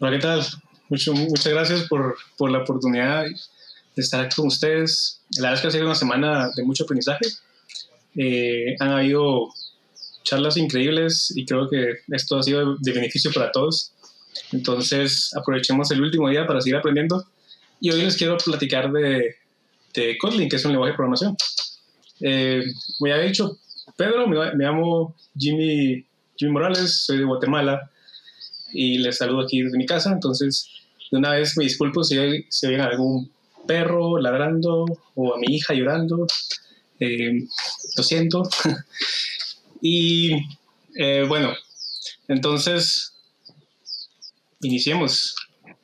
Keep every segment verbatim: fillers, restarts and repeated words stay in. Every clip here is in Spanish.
Hola, ¿qué tal? Mucho, muchas gracias por, por la oportunidad de estar aquí con ustedes. La verdad es que ha sido una semana de mucho aprendizaje. Eh, han habido charlas increíbles y creo que esto ha sido de beneficio para todos. Entonces, aprovechemos el último día para seguir aprendiendo. Y hoy les quiero platicar de, de Kotlin, que es un lenguaje de programación. Eh, como ya he dicho, Pedro, me, me llamo Jimmy, Jimmy Morales, soy de Guatemala y les saludo aquí desde mi casa. Entonces, de una vez me disculpo si hay, si hay algún perro ladrando o a mi hija llorando. Eh, lo siento. y eh, bueno, entonces, iniciemos.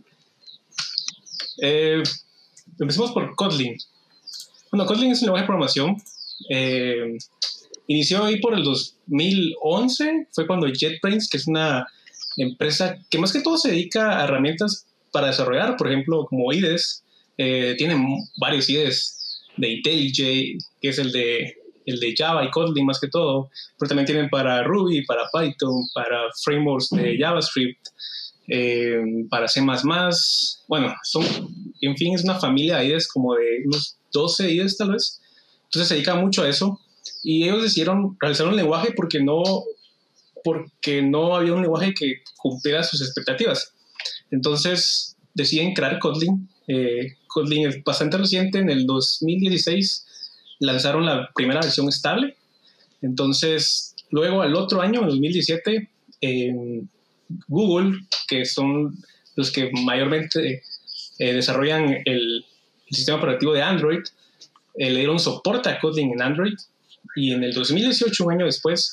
Eh, empecemos por Kotlin. Bueno, Kotlin es un lenguaje de programación. Eh, inició ahí por el dos mil once, fue cuando JetBrains, que es una empresa que más que todo se dedica a herramientas para desarrollar, por ejemplo, como I D Es, eh, tienen varios I D Es de IntelliJ, que es el de, el de Java y Kotlin más que todo, pero también tienen para Ruby, para Python, para frameworks de JavaScript, eh, para C más más. Bueno, son, en fin, es una familia de I D Es como de unos doce I D Es tal vez. Entonces se dedica mucho a eso. Y ellos decidieron realizar un lenguaje porque no, porque no había un lenguaje que cumpliera sus expectativas. Entonces deciden crear Kotlin. Eh, Kotlin es bastante reciente, en el dos mil dieciséis lanzaron la primera versión estable. Entonces, luego al otro año, en dos mil diecisiete, eh, Google, que son los que mayormente eh, desarrollan el, el sistema operativo de Android, eh, le dieron soporte a Kotlin en Android. Y en el dos mil dieciocho, un año después,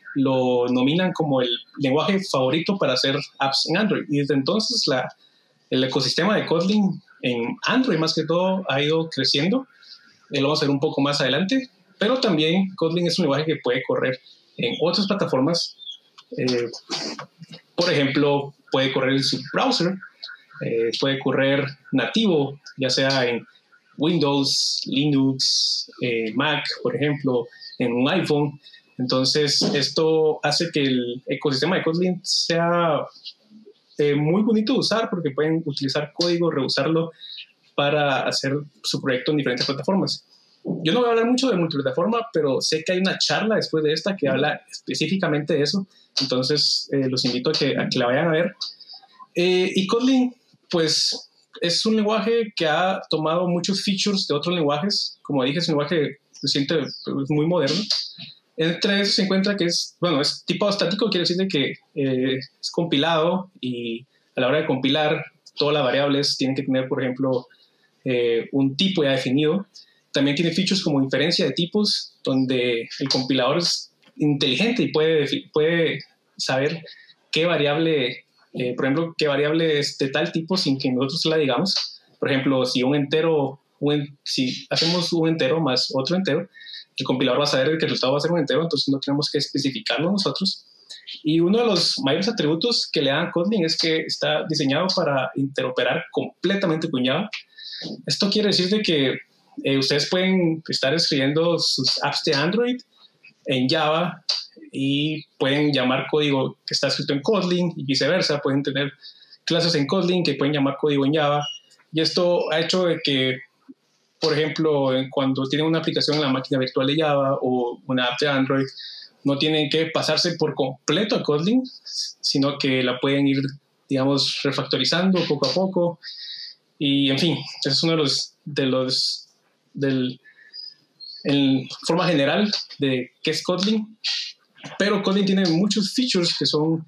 lo nominan como el lenguaje favorito para hacer apps en Android. Y desde entonces la, el ecosistema de Kotlin en Android más que todo ha ido creciendo. Eh, lo vamos a ver un poco más adelante. Pero también Kotlin es un lenguaje que puede correr en otras plataformas. Eh, por ejemplo, puede correr en su browser, eh, puede correr nativo, ya sea en Windows, Linux, eh, Mac, por ejemplo, en un iPhone. Entonces, esto hace que el ecosistema de Kotlin sea eh, muy bonito de usar, porque pueden utilizar código, reusarlo para hacer su proyecto en diferentes plataformas. Yo no voy a hablar mucho de multiplataforma, pero sé que hay una charla después de esta que habla específicamente de eso. Entonces, eh, los invito a que, a que la vayan a ver. Eh, y Kotlin, pues, es un lenguaje que ha tomado muchos features de otros lenguajes. Como dije, es un lenguaje que se siente muy moderno. Entre eso se encuentra que es, bueno, es tipo estático, quiere decir que eh, es compilado, y a la hora de compilar, todas las variables tienen que tener, por ejemplo, eh, un tipo ya definido. También tiene features como inferencia de tipos, donde el compilador es inteligente y puede, puede saber qué variable, eh, por ejemplo, qué variable es de tal tipo sin que nosotros la digamos. Por ejemplo, si un entero, un, si hacemos un entero más otro entero, el compilador va a saber que el resultado va a ser un entero, entonces no tenemos que especificarlo nosotros. Y uno de los mayores atributos que le dan a Kotlin es que está diseñado para interoperar completamente con Java. Esto quiere decir de que eh, ustedes pueden estar escribiendo sus apps de Android en Java y pueden llamar código que está escrito en Kotlin y viceversa. Pueden tener clases en Kotlin que pueden llamar código en Java. Y esto ha hecho de que, por ejemplo, cuando tienen una aplicación en la máquina virtual de Java o una app de Android, no tienen que pasarse por completo a Kotlin, sino que la pueden ir, digamos, refactorizando poco a poco. Y, en fin, ese es uno de los, de los del, en forma general de qué es Kotlin. Pero Kotlin tiene muchos features que son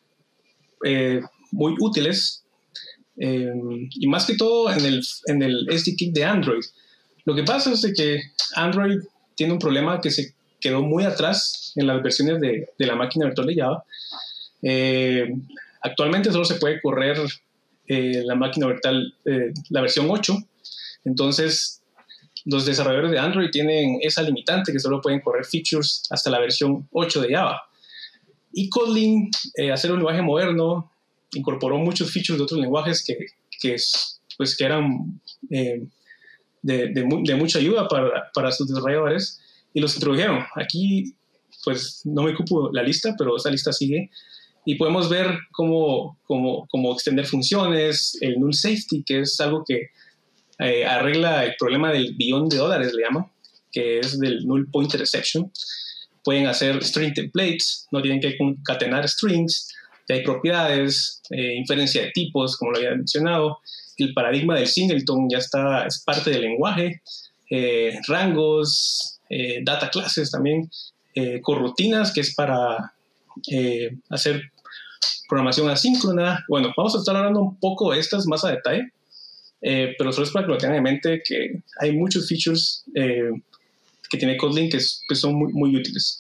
eh, muy útiles, eh, y más que todo en el, en el S D K de Android. Lo que pasa es que Android tiene un problema que se quedó muy atrás en las versiones de, de la máquina virtual de Java. Eh, actualmente solo se puede correr eh, la máquina virtual, eh, la versión ocho. Entonces, los desarrolladores de Android tienen esa limitante, que solo pueden correr features hasta la versión ocho de Java. Y Kotlin, eh, hacer un lenguaje moderno, incorporó muchos features de otros lenguajes que, que, pues, que eran eh, de, de, de mucha ayuda para, para sus desarrolladores, y los introdujeron. Aquí, pues, no me ocupo la lista, pero esa lista sigue. y podemos ver cómo, cómo, cómo extender funciones, el null safety, que es algo que eh, arregla el problema del billón de dólares, le llama, que es del null pointer exception. Pueden hacer string templates, no tienen que concatenar strings, ya hay propiedades, eh, inferencia de tipos, como lo había mencionado. El paradigma del singleton ya está, es parte del lenguaje, eh, rangos, eh, data classes también, eh, corrutinas, que es para eh, hacer programación asíncrona. Bueno, vamos a estar hablando un poco de estas más a detalle, eh, pero solo es para que lo tengan en mente que hay muchos features eh, que tiene Kotlin que, es, que son muy, muy útiles.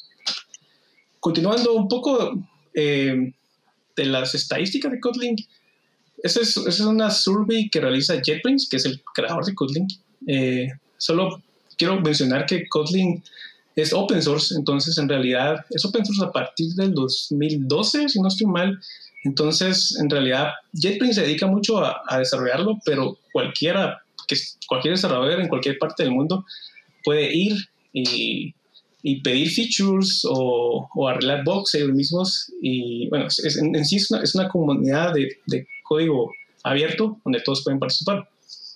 Continuando un poco eh, de las estadísticas de Kotlin, esa es, esa es una survey que realiza JetBrains, que es el creador de Kotlin. Eh, solo quiero mencionar que Kotlin es open source, entonces en realidad es open source a partir del dos mil doce, si no estoy mal. Entonces, en realidad, JetBrains se dedica mucho a, a desarrollarlo, pero cualquiera, que cualquier desarrollador en cualquier parte del mundo puede ir y, y pedir features o, o arreglar bugs ellos mismos. Y bueno, es, en, en sí es una, es una comunidad de, de código abierto donde todos pueden participar.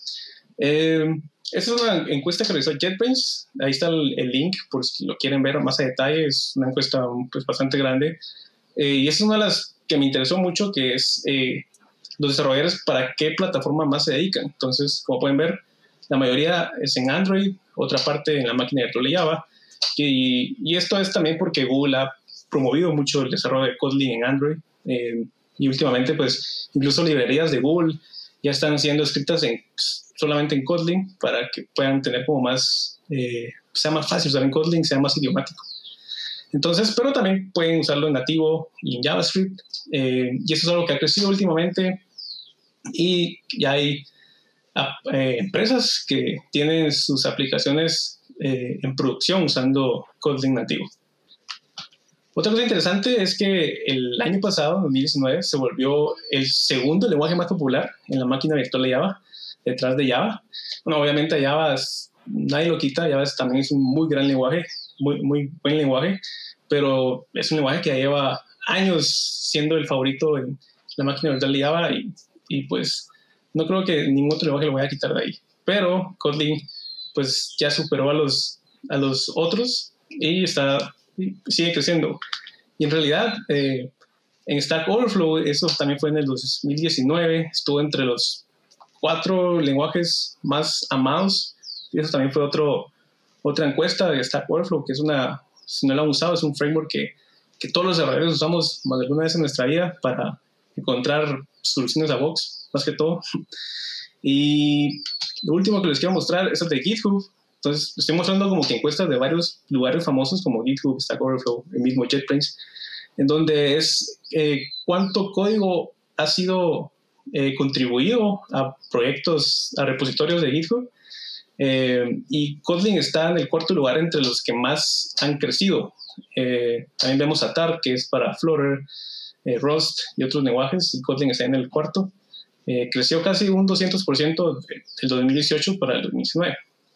Eh, esta es una encuesta que realizó JetBrains. Ahí está el, el link por si lo quieren ver más a detalle. Es una encuesta pues, bastante grande. Eh, y esa es una de las que me interesó mucho, que es eh, los desarrolladores para qué plataforma más se dedican. Entonces, como pueden ver, la mayoría es en Android, otra parte en la máquina virtual de Java. Y, y esto es también porque Google ha promovido mucho el desarrollo de Kotlin en Android. Eh, y últimamente, pues, incluso librerías de Google ya están siendo escritas en, solamente en Kotlin para que puedan tener como más, eh, sea más fácil usar en Kotlin, sea más idiomático. Entonces, pero también pueden usarlo en nativo y en JavaScript. Eh, y eso es algo que ha crecido últimamente. Y ya hay eh, empresas que tienen sus aplicaciones eh, en producción usando Kotlin nativo. Otra cosa interesante es que el año pasado, dos mil diecinueve, se volvió el segundo lenguaje más popular en la máquina virtual de Java, detrás de Java. Bueno, obviamente Java es, nadie lo quita, Java es, también es un muy gran lenguaje, muy, muy buen lenguaje, pero es un lenguaje que lleva años siendo el favorito en la máquina virtual de Java y, y pues no creo que ningún otro lenguaje lo vaya a quitar de ahí. Pero Kotlin pues ya superó a los, a los otros y está, sigue creciendo. Y en realidad eh, en Stack Overflow, eso también fue en el dos mil diecinueve, estuvo entre los cuatro lenguajes más amados, y eso también fue otro, otra encuesta de Stack Overflow, que es una, si no lo han usado, es un framework que, que todos los desarrolladores usamos más de alguna vez en nuestra vida para encontrar soluciones a bugs, más que todo. Y lo último que les quiero mostrar es el de GitHub. Entonces, estoy mostrando como que encuestas de varios lugares famosos como GitHub, Stack Overflow, el mismo JetBrains, en donde es eh, cuánto código ha sido eh, contribuido a proyectos, a repositorios de GitHub. Eh, y Kotlin está en el cuarto lugar entre los que más han crecido. Eh, también vemos a Tart, que es para Flutter, eh, Rust y otros lenguajes, y Kotlin está en el cuarto. Eh, creció casi un doscientos por ciento del dos mil dieciocho para el dos mil diecinueve.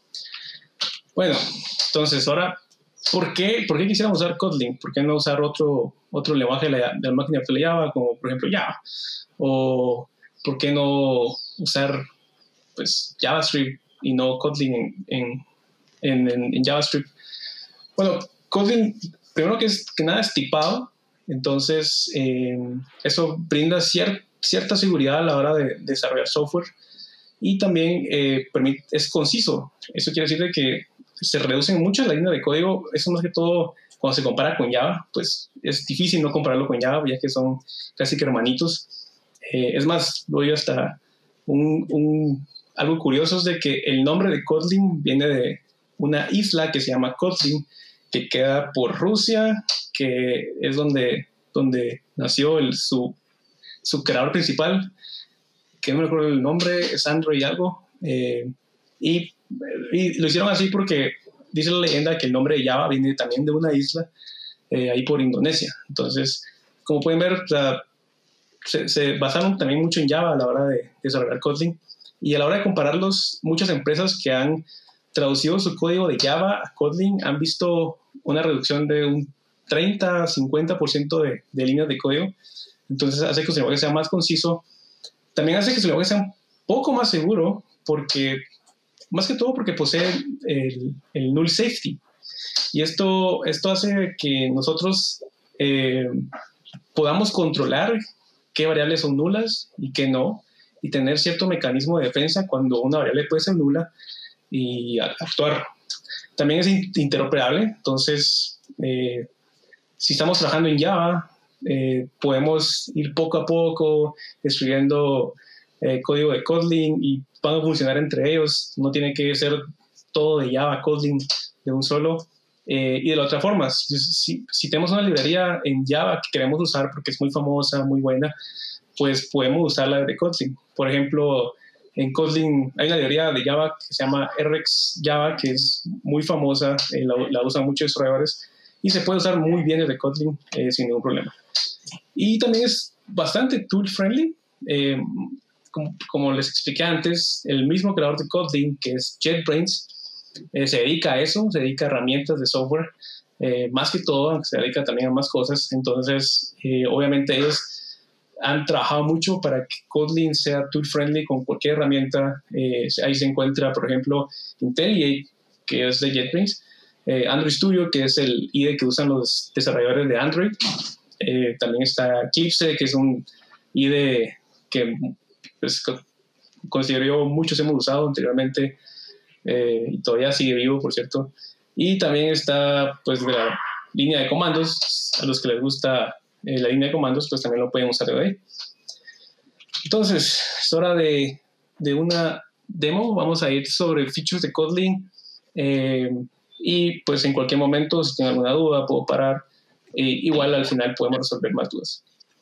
Bueno, entonces ahora, ¿por qué, ¿por qué quisiéramos usar Kotlin? ¿Por qué no usar otro, otro lenguaje de la, de la máquina virtual de Java, como por ejemplo Java? ¿O por qué no usar pues, JavaScript y no Kotlin en, en, en, en JavaScript? Bueno, Kotlin, primero que, es, que nada, es tipado, entonces eh, eso brinda cier, cierta seguridad a la hora de, de desarrollar software, y también eh, permite, es conciso. Eso quiere decir que se reducen mucho las líneas de código. Eso más que todo cuando se compara con Java, pues es difícil no compararlo con Java, ya que son casi que hermanitos. Eh, es más, voy hasta un, un, algo curioso es de que el nombre de Kotlin viene de una isla que se llama Kotlin, que queda por Rusia, que es donde, donde nació el, su, su creador principal, que no me acuerdo el nombre, es Andrew y algo, eh, y, y lo hicieron así porque dice la leyenda que el nombre de Java viene también de una isla eh, ahí por Indonesia. Entonces, como pueden ver, o sea, se, se basaron también mucho en Java a la hora de desarrollar Kotlin, y a la hora de compararlos, muchas empresas que han traducido su código de Java a Kotlin han visto una reducción de un treinta, cincuenta por ciento de, de líneas de código. Entonces hace que su lenguaje sea más conciso. También hace que su lenguaje sea un poco más seguro, porque, más que todo porque posee el, el null safety. Y esto, esto hace que nosotros eh, podamos controlar qué variables son nulas y qué no, y tener cierto mecanismo de defensa cuando una variable puede ser nula y actuar. También es interoperable, entonces eh, si estamos trabajando en Java, eh, podemos ir poco a poco escribiendo eh, código de Kotlin y van a funcionar entre ellos. No tiene que ser todo de Java, Kotlin de un solo. Eh, y de la otra forma, si, si, si tenemos una librería en Java que queremos usar porque es muy famosa, muy buena, pues podemos usarla de Kotlin. Por ejemplo, en Kotlin hay una librería de Java que se llama R X Java, que es muy famosa, eh, la, la usan muchos desarrolladores y se puede usar muy bien desde Kotlin eh, sin ningún problema. Y también es bastante tool friendly. Eh, como, como les expliqué antes, el mismo creador de Kotlin, que es JetBrains, eh, se dedica a eso, se dedica a herramientas de software, eh, más que todo, aunque se dedica también a más cosas. Entonces, eh, obviamente ellos han trabajado mucho para que Kotlin sea tool friendly con cualquier herramienta. Eh, ahí se encuentra, por ejemplo, IntelliJ, que es de JetBrains, eh, Android Studio, que es el I D E que usan los desarrolladores de Android. Eh, también está Eclipse, que es un I D E que pues, considero yo muchos hemos usado anteriormente eh, y todavía sigue vivo, por cierto. Y también está pues la línea de comandos. A los que les gusta eh, la línea de comandos, pues también lo pueden usar de ahí. Entonces, es hora de, de una demo. Vamos a ir sobre features de Kotlin eh, y pues en cualquier momento, si tienen alguna duda, puedo parar. Eh, igual al final podemos resolver más dudas.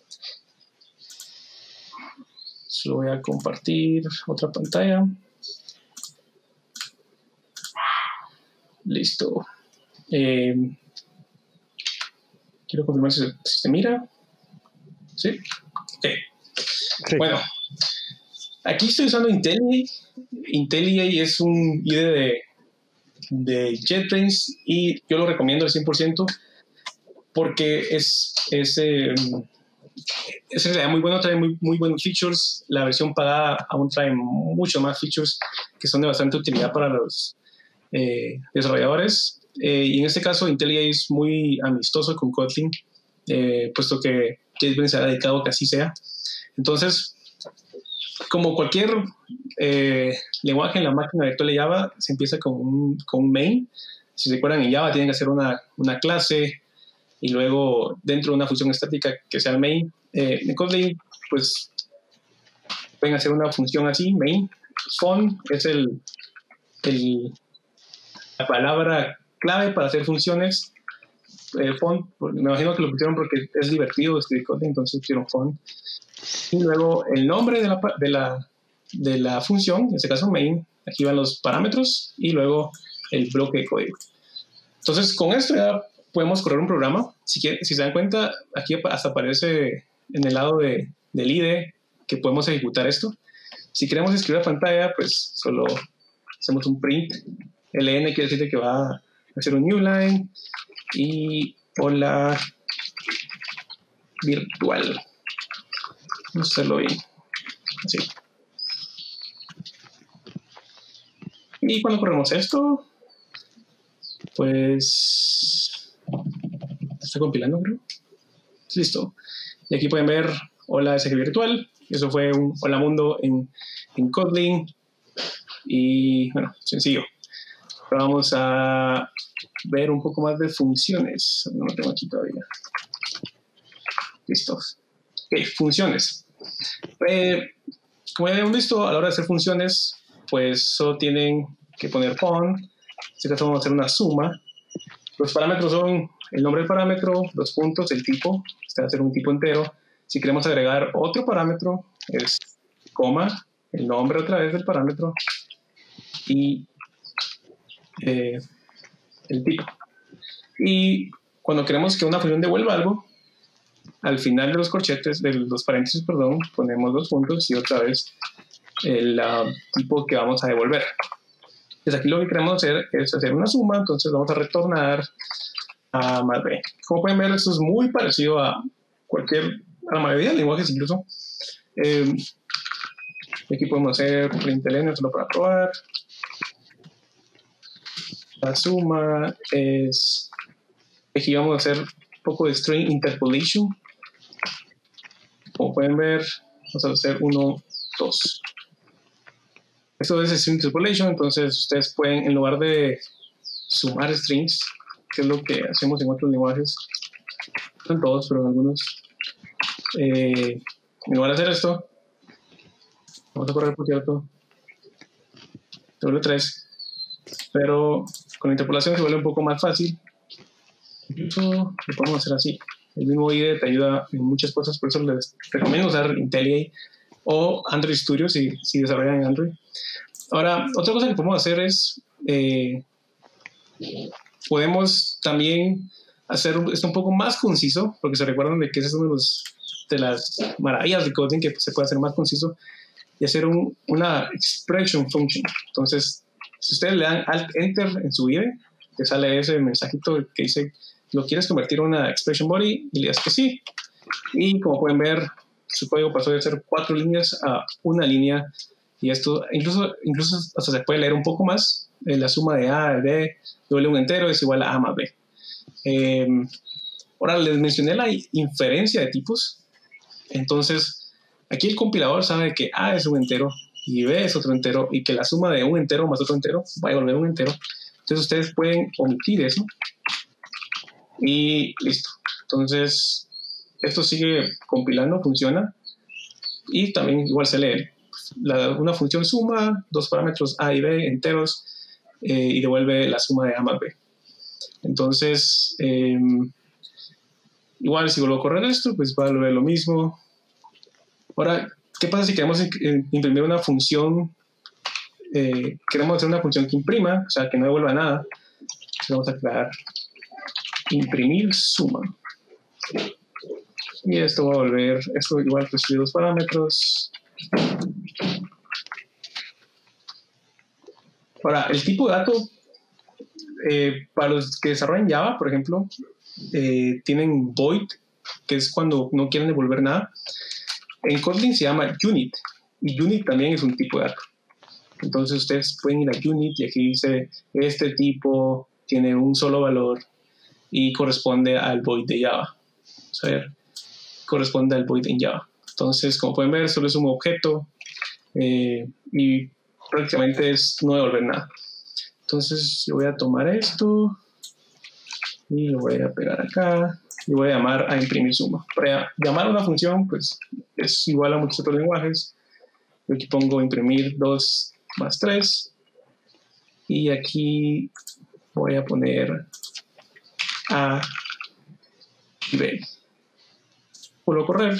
Solo voy a compartir otra pantalla. Listo. Eh, quiero confirmar si se, si se mira. ¿Sí? Okay. Sí. Bueno, aquí estoy usando IntelliJ. IntelliJ es un I D E de, de JetBrains y yo lo recomiendo al cien por ciento porque es, es, eh, es en realidad muy bueno, trae muy, muy buenos features. La versión pagada aún trae mucho más features que son de bastante utilidad para los eh, desarrolladores. Eh, y en este caso, IntelliJ es muy amistoso con Kotlin, eh, puesto que JetBrains se ha dedicado a que así sea. Entonces, como cualquier eh, lenguaje en la máquina virtual de Java, se empieza con un, con un main. Si se acuerdan, en Java tienen que hacer una, una clase y luego dentro de una función estática que sea el main. Eh, en Kotlin, pues, pueden hacer una función así, main. Fun es el, el, la palabra clave para hacer funciones. Eh, fun, me imagino que lo pusieron porque es divertido escribir Kotlin, entonces pusieron fun. Y luego el nombre de la, de la, de la función, en este caso main, aquí van los parámetros y luego el bloque de código. Entonces, con esto ya podemos correr un programa. Si, quieren, si se dan cuenta, aquí hasta aparece en el lado de, del I D E que podemos ejecutar esto. Si queremos escribir a pantalla, pues solo hacemos un print. Ln quiere decir que va a hacer un new line y hola virtual. Vamos a hacerlo bien. Así. Y cuando corremos esto, pues está compilando, creo. Listo. Y aquí pueden ver hola S G virtual. Eso fue un hola mundo en, en Kotlin. Y bueno, sencillo. Pero vamos a ver un poco más de funciones. No lo tengo aquí todavía. Listo. Ok, funciones. Eh, como ya habíamos visto, a la hora de hacer funciones, pues solo tienen que poner fun. En este caso vamos a hacer una suma. Los parámetros son el nombre del parámetro, los puntos, el tipo. Este va a ser un tipo entero. Si queremos agregar otro parámetro, es coma, el nombre otra vez del parámetro y eh, el tipo. Y cuando queremos que una función devuelva algo, al final de los corchetes, de los paréntesis, perdón, ponemos los puntos y otra vez el uh, tipo que vamos a devolver. Pues aquí lo que queremos hacer es hacer una suma, entonces vamos a retornar A más B. Como pueden ver, esto es muy parecido a cualquier, a la mayoría de lenguajes incluso. Eh, aquí podemos hacer println solo para probar. La suma es, aquí vamos a hacer un poco de string interpolation. Como pueden ver, vamos a hacer uno, dos. Esto es string interpolation, entonces ustedes pueden, en lugar de sumar strings, que es lo que hacemos en otros lenguajes, no en todos, pero en algunos, eh, en lugar de hacer esto, vamos a correr por cierto, se vuelve tres, pero con la interpolación se vuelve un poco más fácil. Incluso lo podemos hacer así. El mismo I D E te ayuda en muchas cosas, por eso les recomiendo usar IntelliJ o Android Studio si, si desarrollan en Android. Ahora, otra cosa que podemos hacer es, eh, podemos también hacer esto un poco más conciso, porque se recuerdan de que ese es uno de, los, de las maravillas de Kotlin, que se puede hacer más conciso, y hacer un, una expression function. Entonces, si ustedes le dan Alt Enter en su I D E, te sale ese mensajito que dice, ¿lo quieres convertir en una expression body? Y le das que sí. Y como pueden ver, su código pasó de ser cuatro líneas a una línea. Y esto incluso, incluso hasta se puede leer un poco más. Eh, la suma de A, de B, doble un entero es igual a A más B. Eh, ahora les mencioné la inferencia de tipos. Entonces, aquí el compilador sabe que A es un entero y B es otro entero y que la suma de un entero más otro entero va a devolver un entero. Entonces ustedes pueden omitir eso y listo. Entonces esto sigue compilando, funciona, y también igual se lee la, una función suma, dos parámetros A y B enteros, eh, y devuelve la suma de A más B. Entonces eh, igual si vuelvo a correr esto, pues va a devolver lo mismo. Ahora, ¿qué pasa si queremos imprimir una función? Eh, queremos hacer una función que imprima, o sea, que no devuelva nada. Entonces vamos a crear imprimir suma. Y esto va a volver, esto igual recibe dos parámetros. Ahora, el tipo de dato, eh, para los que desarrollan Java, por ejemplo, eh, tienen void, que es cuando no quieren devolver nada. En Kotlin se llama unit, y unit también es un tipo de dato. Entonces ustedes pueden ir a unit y aquí dice, este tipo tiene un solo valor y corresponde al void de Java. Vamos a ver, corresponde al void en Java. Entonces, como pueden ver, solo es un objeto eh, y prácticamente es no devolver nada. Entonces, yo voy a tomar esto y lo voy a pegar acá y voy a llamar a imprimir suma. Para llamar a una función, pues es igual a muchos otros lenguajes. Yo aquí pongo imprimir dos más tres y aquí voy a poner A y B. Puedo correr,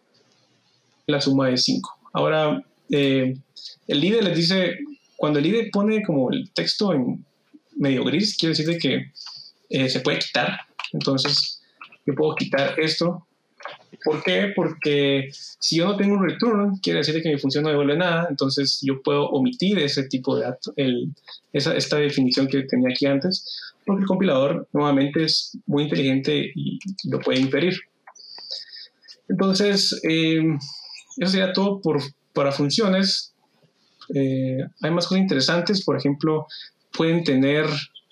la suma es cinco. Ahora, eh, el I D E les dice, cuando el I D E pone como el texto en medio gris, quiere decir de que eh, se puede quitar. Entonces, yo puedo quitar esto. ¿Por qué? Porque si yo no tengo un return, quiere decir que mi función no devuelve nada. Entonces, yo puedo omitir ese tipo de dato, el, esa, esta definición que tenía aquí antes, porque el compilador nuevamente es muy inteligente y lo puede inferir. Entonces, eh, eso sería todo por, para funciones. Eh, hay más cosas interesantes. Por ejemplo, pueden tener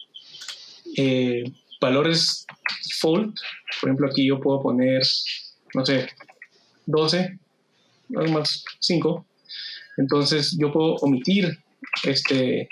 eh, valores default. Por ejemplo, aquí yo puedo poner, no sé, doce, algo más, cinco. Entonces, yo puedo omitir este,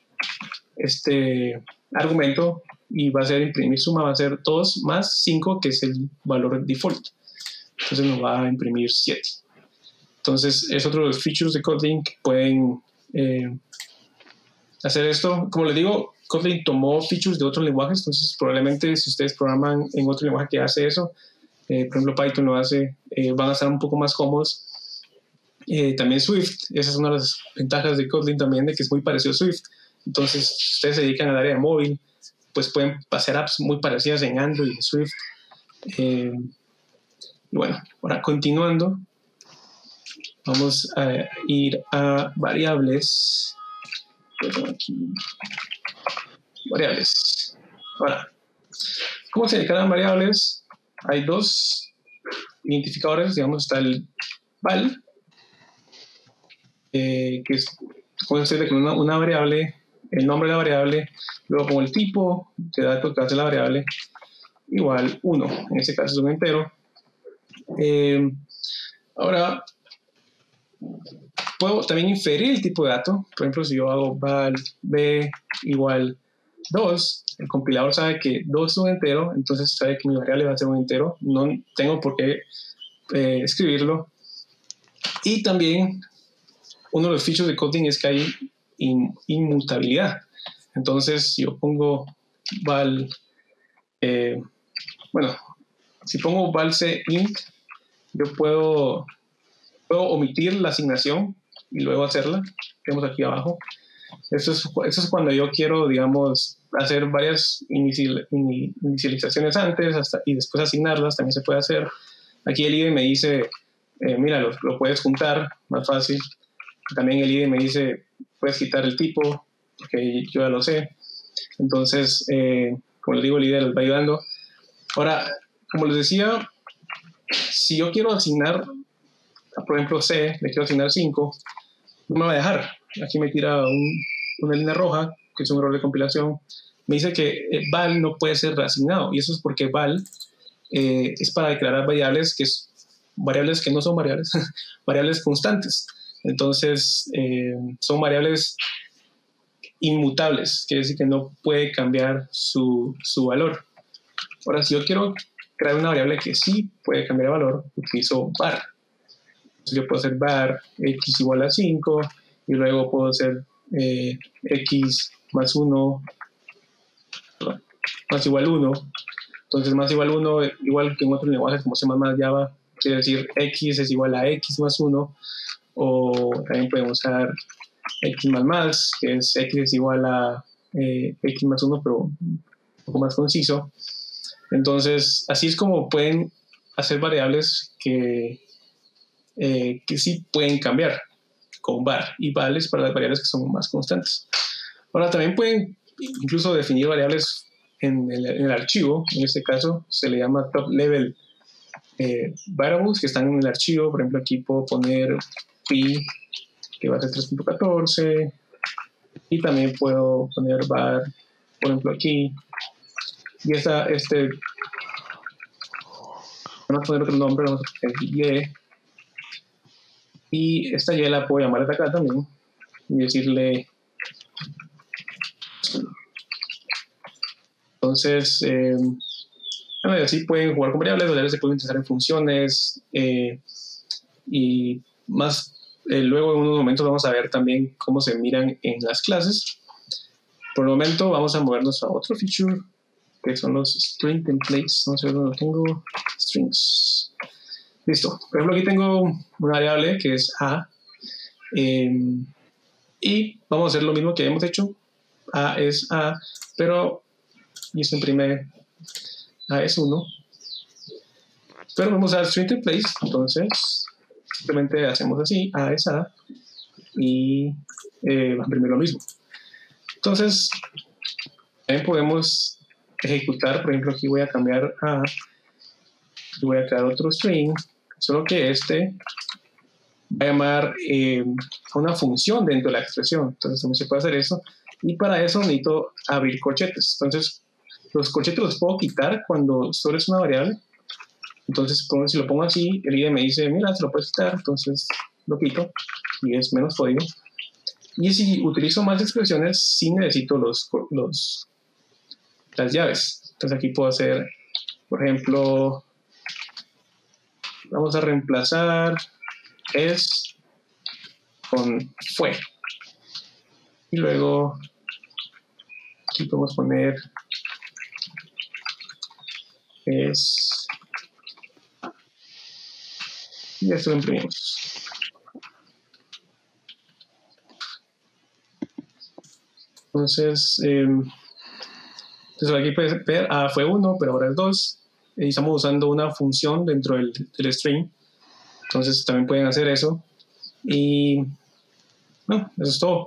este argumento y va a ser imprimir suma, va a ser dos más cinco, que es el valor default. Entonces nos va a imprimir siete. Entonces es otro de los features de Kotlin que pueden eh, hacer esto. Como les digo, Kotlin tomó features de otros lenguajes, entonces probablemente si ustedes programan en otro lenguaje que hace eso, eh, por ejemplo Python lo hace, eh, van a estar un poco más cómodos. Eh, también Swift, esa es una de las ventajas de Kotlin también, de que es muy parecido a Swift. Entonces si ustedes se dedican al área de móvil, pues pueden hacer apps muy parecidas en Android y Swift. Eh, Bueno, ahora continuando, vamos a ir a variables. Aquí, variables. Ahora, ¿Cómo se declaran variables? Hay dos identificadores, digamos, está el val, eh, que es cuando se declara una, una variable, el nombre de la variable, luego pongo el tipo de datos que hace la variable, igual uno, en este caso es un entero. Eh, ahora, puedo también inferir el tipo de dato. Por ejemplo, si yo hago val b igual dos, el compilador sabe que dos es un entero, entonces sabe que mi variable va a ser un entero. No tengo por qué eh, escribirlo. Y también, uno de los features de Kotlin es que hay in, inmutabilidad. Entonces, si yo pongo val, eh, bueno, si pongo val c int, yo puedo, puedo omitir la asignación y luego hacerla. Tenemos aquí abajo. Eso es, eso es cuando yo quiero, digamos, hacer varias inicial, inicializaciones antes hasta, y después asignarlas, también se puede hacer. Aquí el I D E me dice, eh, mira, lo, lo puedes juntar, más fácil. También el I D E me dice, puedes quitar el tipo, porque yo ya lo sé. Entonces, eh, como les digo, el I D E les va ayudando. Ahora, como les decía, si yo quiero asignar, por ejemplo, C, le quiero asignar cinco, no me va a dejar. Aquí me tira un, una línea roja, que es un error de compilación. Me dice que eh, val no puede ser reasignado, y eso es porque val eh, es para declarar variables que, es, variables que no son variables, variables constantes. Entonces, eh, son variables inmutables, quiere decir que no puede cambiar su, su valor. Ahora, si yo quiero crear una variable que sí puede cambiar de valor, utilizo var. Entonces, yo puedo hacer var x igual a cinco, y luego puedo hacer eh, x más uno más igual uno. Entonces, más igual uno, igual que en otros lenguajes como C++, Java, quiere decir x es igual a x más uno, o también podemos usar x más más, que es x es igual a eh, x más uno, pero un poco más conciso. Entonces, así es como pueden hacer variables que, eh, que sí pueden cambiar con var, y val es para las variables que son más constantes. Ahora, también pueden incluso definir variables en el, en el archivo. En este caso se le llama top level eh, variables, que están en el archivo. Por ejemplo, aquí puedo poner pi, que va a ser tres punto catorce, y también puedo poner var, por ejemplo, aquí, y esta, este, vamos a poner otro nombre, vamos a poner y, y esta y la puedo llamar de acá también, y decirle, entonces, eh, bueno, así pueden jugar con variables, variables se pueden utilizar en funciones, eh, y más, eh, luego en unos momentos vamos a ver también cómo se miran en las clases. Por el momento vamos a movernos a otro feature, que son los string templates. No sé dónde lo tengo. Strings. Listo. Por ejemplo, aquí tengo una variable que es a, eh, y vamos a hacer lo mismo que hemos hecho. A es a, pero y esto imprime a es uno, pero vamos a dar string templates. Entonces simplemente hacemos así, a es a, y eh, va a imprimir lo mismo. Entonces también podemos ejecutar, por ejemplo, aquí voy a cambiar a, y voy a crear otro string, solo que este va a llamar eh, a una función dentro de la expresión. Entonces también se puede hacer eso, y para eso necesito abrir corchetes. Entonces los corchetes los puedo quitar cuando solo es una variable. Entonces si lo pongo así, el I D E me dice, mira, se lo puedes quitar, entonces lo quito y es menos código. Y si utilizo más expresiones, sí necesito los, los, las llaves. Entonces aquí puedo hacer, por ejemplo, vamos a reemplazar es con fue. Y luego aquí podemos poner es, y esto lo imprimimos. Entonces, eh, entonces aquí puedes ver, A fue uno, pero ahora es dos. Y estamos usando una función dentro del, del string. Entonces también pueden hacer eso. Y bueno, eso es todo.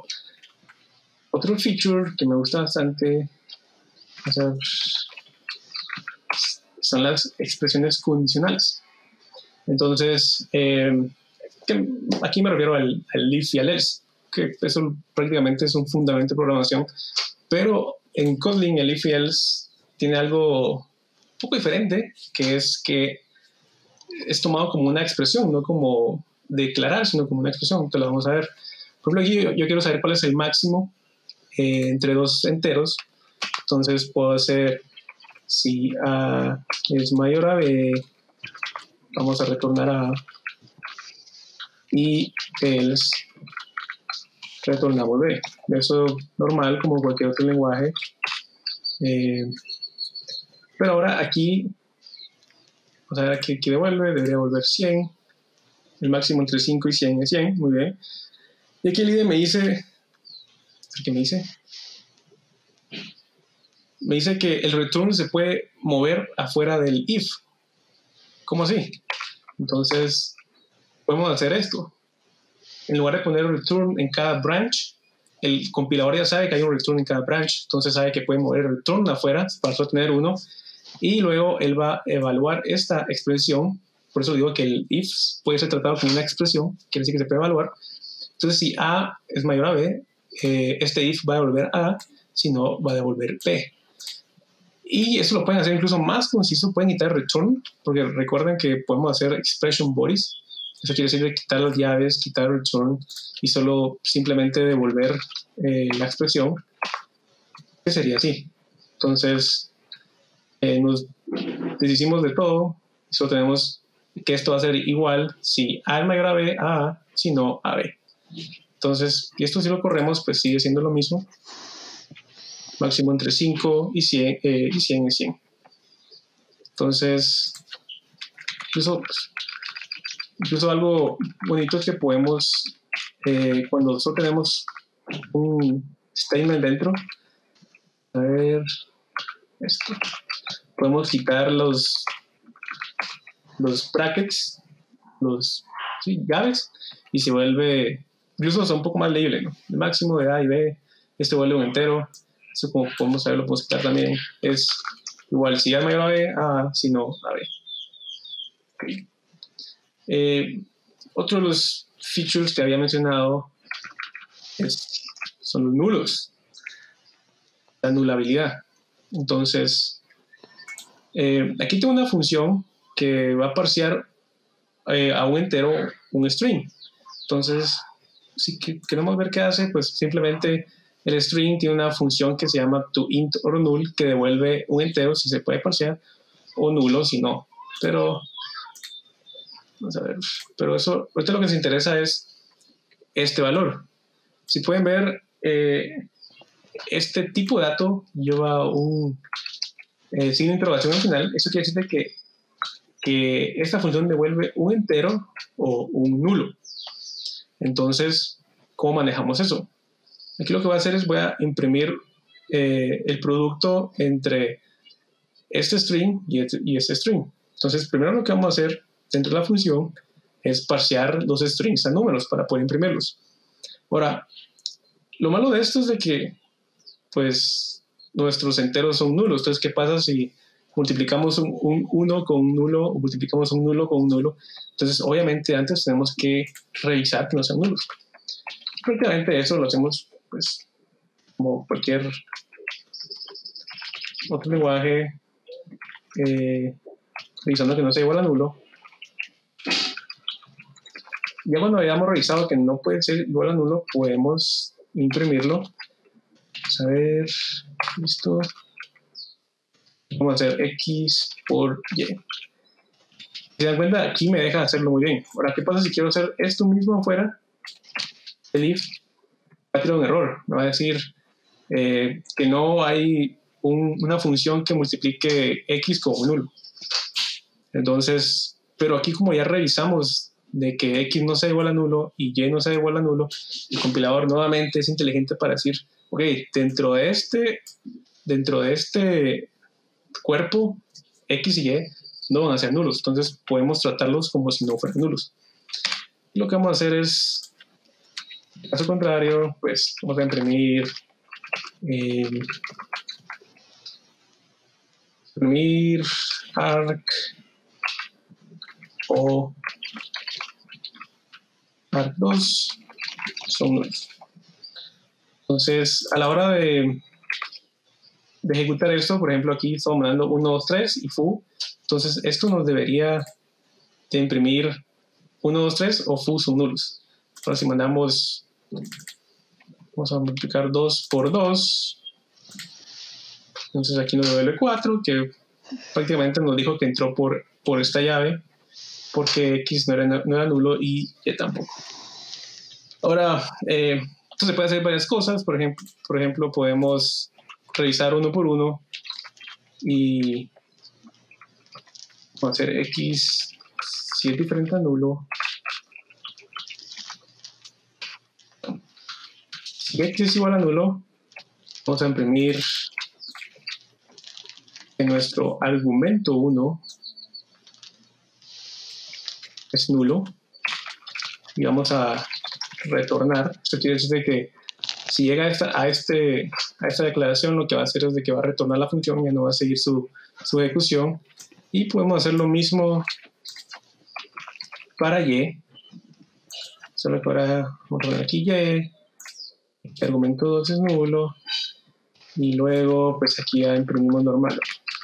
Otro feature que me gusta bastante, o sea, son las expresiones condicionales. Entonces, eh, que aquí me refiero al, al if y al else, que eso prácticamente es un fundamento de programación, pero en Kotlin el if y else tiene algo un poco diferente, que es que es tomado como una expresión, no como declarar, sino como una expresión. Entonces lo vamos a ver. Por ejemplo, aquí yo, yo quiero saber cuál es el máximo eh, entre dos enteros. Entonces puedo hacer, si A es mayor a B, vamos a retornar A, y else retornamos B. Eso es normal como cualquier otro lenguaje. Eh, pero ahora aquí, vamos a ver aquí, aquí devuelve, debería volver cien. El máximo entre cinco y cien es cien, muy bien. Y aquí el I D E me dice, ¿qué me dice? Me dice que el return se puede mover afuera del if. ¿Cómo así? Entonces, podemos hacer esto. En lugar de poner return en cada branch, el compilador ya sabe que hay un return en cada branch, entonces sabe que puede mover el return afuera para solo tener uno, y luego él va a evaluar esta expresión. Por eso digo que el if puede ser tratado como una expresión, quiere decir que se puede evaluar. Entonces, si A es mayor a B, eh, este if va a devolver A, si no, va a devolver B. Y eso lo pueden hacer incluso más conciso, pueden quitar return, porque recuerden que podemos hacer expression bodies. Eso quiere decir quitar las llaves, quitar return y solo simplemente devolver eh, la expresión, que sería así. Entonces, eh, nos deshicimos de todo, solo tenemos que esto va a ser igual si A es mayor a B, a A, si no a B. Entonces, y esto si lo corremos, pues sigue siendo lo mismo. Máximo entre cinco y cien, eh, y cien es cien. Entonces, incluso, incluso algo bonito es que podemos, eh, cuando nosotros tenemos un statement dentro, a ver, esto, podemos quitar los, los brackets, los sí, llaves, y se vuelve, incluso son un poco más legible, ¿no? El máximo de A y B, este vuelve un entero. Eso, como podemos saber, lo podemos quitar también. Es igual si A es mayor a B, a A, si no a B. Okay. Eh, otro de los features que había mencionado es, son los nulos, la nulabilidad. Entonces, eh, aquí tengo una función que va a parsear eh, a un entero un string. Entonces, si queremos ver qué hace, pues simplemente el string tiene una función que se llama toInt or null, que devuelve un entero si se puede parsear, o nulo si no. Pero, vamos a ver, pero eso, ahorita lo que nos interesa es este valor. Si pueden ver, eh, este tipo de dato lleva un eh, signo de interrogación al final. Eso quiere decir que, que esta función devuelve un entero o un nulo. Entonces, ¿cómo manejamos eso? Aquí lo que voy a hacer es voy a imprimir eh, el producto entre este string y este, y este string. Entonces, primero lo que vamos a hacer dentro de la función es parsear los strings a números para poder imprimirlos. Ahora, lo malo de esto es de que, pues, nuestros enteros son nulos. Entonces, ¿qué pasa si multiplicamos un, un uno con un nulo o multiplicamos un nulo con un nulo? Entonces, obviamente, antes tenemos que revisar que no sean nulos. Prácticamente eso lo hacemos, pues, como cualquier otro lenguaje, eh, revisando que no sea igual a nulo. Ya cuando hayamos revisado que no puede ser igual a nulo, podemos imprimirlo. Vamos a ver, listo. Vamos a hacer X por Y. Si se dan cuenta, aquí me deja hacerlo muy bien. Ahora, ¿qué pasa si quiero hacer esto mismo afuera? El if va a tirar un error. Me va a decir eh, que no hay un, una función que multiplique X con un nulo. Entonces, pero aquí como ya revisamos de que X no sea igual a nulo y Y no sea igual a nulo, el compilador nuevamente es inteligente para decir, ok, dentro de este, dentro de este cuerpo, X y Y no van a ser nulos, entonces podemos tratarlos como si no fueran nulos. Y lo que vamos a hacer es, en caso contrario, pues vamos a imprimir eh, imprimir arc o arc dos son nulos. Entonces, a la hora de, de ejecutar esto, por ejemplo, aquí estamos mandando uno, dos, tres y foo. Entonces, esto nos debería de imprimir uno, dos, tres o foo son nulos. Ahora, si mandamos, vamos a multiplicar dos por dos. Entonces, aquí nos devuelve cuatro, que prácticamente nos dijo que entró por, por esta llave, porque X no era, no era nulo y Y tampoco. Ahora, eh, esto se puede hacer varias cosas. Por ejemplo, por ejemplo, podemos revisar uno por uno y vamos a hacer X si es diferente a nulo. Si X es igual a nulo, vamos a imprimir en nuestro argumento uno es nulo y vamos a retornar. Esto quiere decir que si llega a esta, a, este, a esta declaración, lo que va a hacer es de que va a retornar la función, ya no va a seguir su, su ejecución. Y podemos hacer lo mismo para Y, solo que ahora vamos a poner aquí Y, el argumento dos es nulo, y luego pues aquí ya imprimimos normal.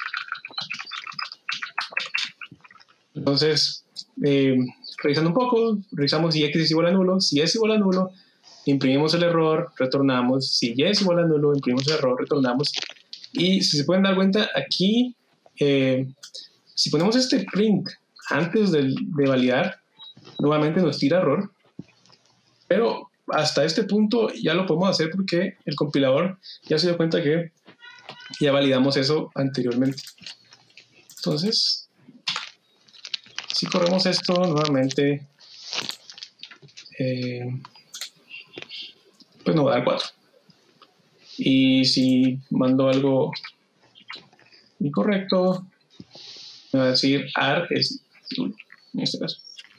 Entonces, eh, revisando un poco, revisamos si X es igual a nulo. Si es igual a nulo, imprimimos el error, retornamos. Si Y es igual a nulo, imprimimos el error, retornamos. Y si se pueden dar cuenta, aquí, eh, si ponemos este print antes de, de validar, nuevamente nos tira error. Pero hasta este punto ya lo podemos hacer porque el compilador ya se dio cuenta que ya validamos eso anteriormente. Entonces, si corremos esto nuevamente, eh, pues nos va a dar cuatro. Y si mando algo incorrecto, me va a decir arc es nulo, en este caso.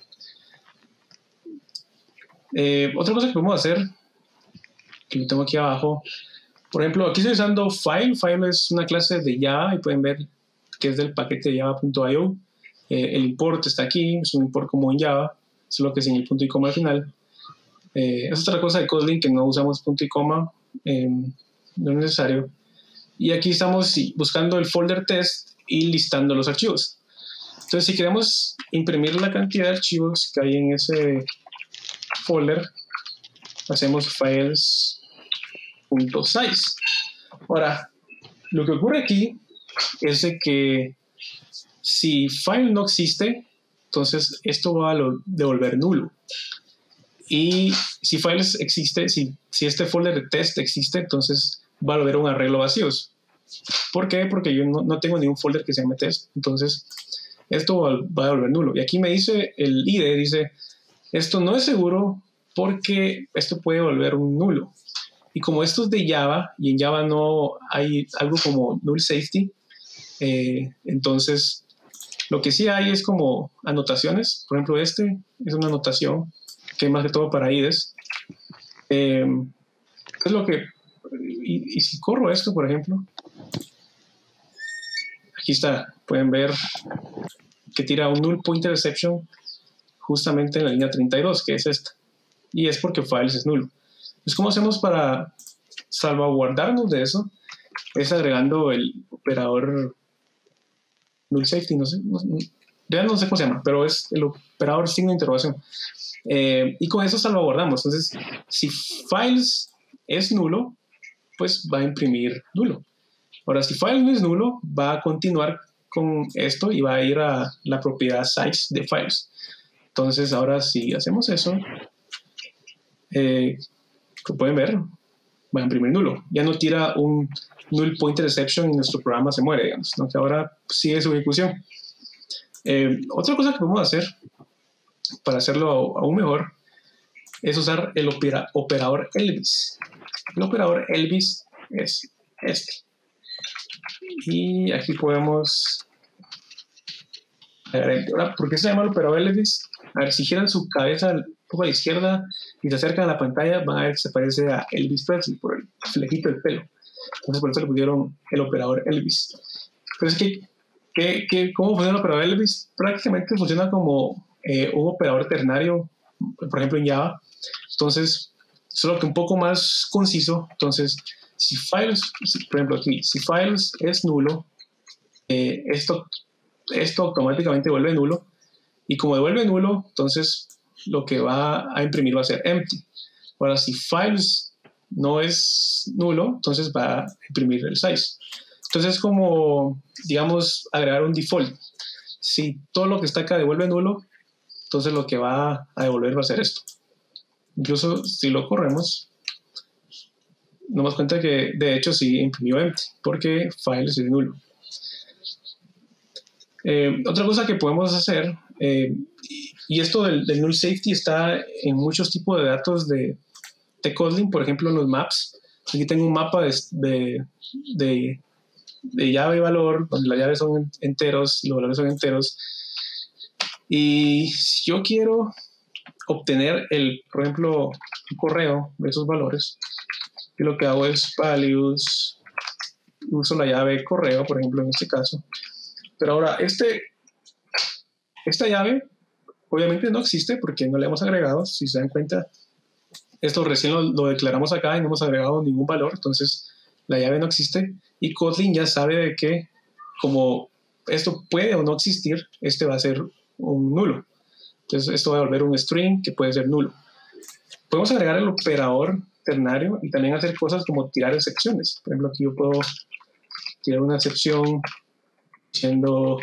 Eh, otra cosa que podemos hacer, que lo tengo aquí abajo, por ejemplo, aquí estoy usando file. File es una clase de Java y pueden ver que es del paquete de java punto i o. Eh, el import está aquí, es un import como en Java, solo que sin el punto y coma al final. Eh, es otra cosa de Kotlin que no usamos punto y coma, eh, no es necesario. Y aquí estamos buscando el folder test y listando los archivos. Entonces, si queremos imprimir la cantidad de archivos que hay en ese folder, hacemos files.size. Ahora, lo que ocurre aquí es de que si file no existe, entonces esto va a devolver nulo. Y si files existe, si, si este folder de test existe, entonces va a volver un arreglo vacíos. ¿Por qué? Porque yo no, no tengo ningún folder que se llame test. Entonces esto va, va a devolver nulo. Y aquí me dice el I D E, dice, esto no es seguro porque esto puede volver un nulo. Y como esto es de Java, y en Java no hay algo como null safety, eh, entonces lo que sí hay es como anotaciones. Por ejemplo, este es una anotación que más que todo para I D Es. Eh, es lo que... Y, y si corro esto, por ejemplo, aquí está, pueden ver que tira un null pointer exception justamente en la línea treinta y dos, que es esta. Y es porque files es nulo. Entonces, ¿cómo hacemos para salvaguardarnos de eso? Es agregando el operador null safety, no sé, no, no, ya no sé cómo se llama, pero es el operador signo de interrogación. Eh, y con eso salvaguardamos. Entonces, si files es nulo, pues va a imprimir nulo. Ahora, si files no es nulo, va a continuar con esto y va a ir a la propiedad size de files. Entonces, ahora si hacemos eso, eh, como pueden ver, va a imprimir nulo. Ya no tira un null pointer exception y nuestro programa se muere, digamos, ¿no? Que ahora sigue su ejecución. Eh, otra cosa que podemos hacer para hacerlo aún mejor es usar el opera, operador Elvis. El operador Elvis es este. Y aquí podemos... Ahora, ¿por qué se llama el operador Elvis? A ver, si giran su cabeza un poco a la izquierda y se acercan a la pantalla, van a ver que se parece a Elvis Presley por el flejito del pelo. Entonces por eso le pusieron el operador Elvis. Pero es que, que, que ¿cómo funciona el operador Elvis? Prácticamente funciona como eh, un operador ternario, por ejemplo en Java. Entonces, solo que un poco más conciso. Entonces, si files, si, por ejemplo aquí, si files es nulo, eh, esto, esto automáticamente vuelve nulo. Y como devuelve nulo, entonces lo que va a imprimir va a ser empty. Ahora, si files no es nulo, entonces va a imprimir el size. Entonces es como, digamos, agregar un default. Si todo lo que está acá devuelve nulo, entonces lo que va a devolver va a ser esto. Incluso si lo corremos, nos damos cuenta que de hecho sí imprimió empty, porque files es nulo. Eh, otra cosa que podemos hacer, eh, y esto del, del null safety está en muchos tipos de datos de, de Kotlin, por ejemplo en los maps. Aquí tengo un mapa de, de, de, de llave y valor, donde las llaves son enteros y los valores son enteros. Y si yo quiero obtener, el, por ejemplo, un correo de esos valores, yo lo que hago es values, uso la llave correo, por ejemplo, en este caso. Pero ahora, este, esta llave obviamente no existe porque no le hemos agregado. Si se dan cuenta, esto recién lo, lo declaramos acá y no hemos agregado ningún valor. Entonces, la llave no existe. Y Kotlin ya sabe de que, como esto puede o no existir, este va a ser un nulo. Entonces, esto va a volver un string que puede ser nulo. Podemos agregar el operador ternario y también hacer cosas como tirar excepciones. Por ejemplo, aquí yo puedo tirar una excepción diciendo